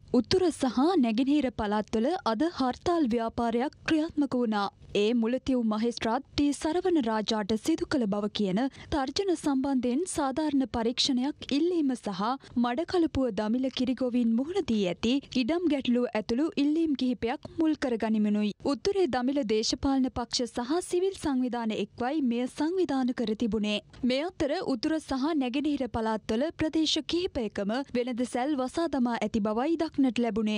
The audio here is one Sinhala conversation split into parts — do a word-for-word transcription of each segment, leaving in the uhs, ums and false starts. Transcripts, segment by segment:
උතුර සහ නැගෙනහිර පළාත්වල අද හර්තාල් ව්‍යාපාරයක් ක්‍රියාත්මක වුණා. ඒ මුලතිව් මහේස්ත්‍රාත් ටී සරවන රාජාට සිදු කළ බව කියන තර්ජන සම්බන්ධයෙන් සාධාරණ පරීක්ෂණයක් ඉල්ලීම සහ මඩකලපුව දමිළ කිරිගොවින් මුහුණ දී ඇති ඉඩම් ගැටලු ඇතුළු ඉල්ලීම් කිහිපයක් මුල් කර ගනිමිනුයි. උතුරේ දමිළ දේශපාලන පක්ෂ සහ සිවිල් සංවිධාන එක්වයි මෙය සංවිධාන කර තිබුණේ. මේ අතර උතුර සහ නැගෙනහිර පළාත්වල ප්‍රදේශ කිහිපයකම වෙළඳ සැල් වසා දමා ඇති බවයි දක්නට ලැබුණේ.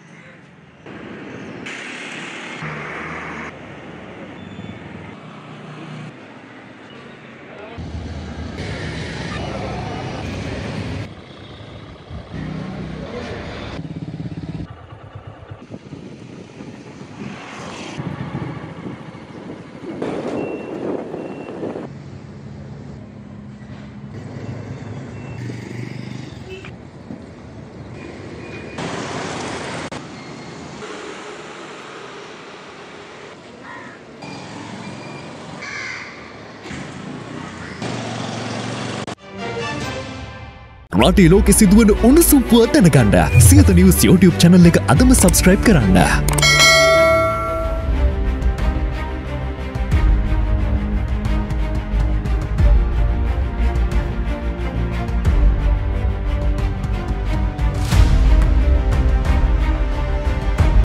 රටේ ලෝකෙ සිදුවන උණුසුම් පුවත් දැනගන්න සියත නිවුස් YouTube channel එක අදම subscribe කරන්න.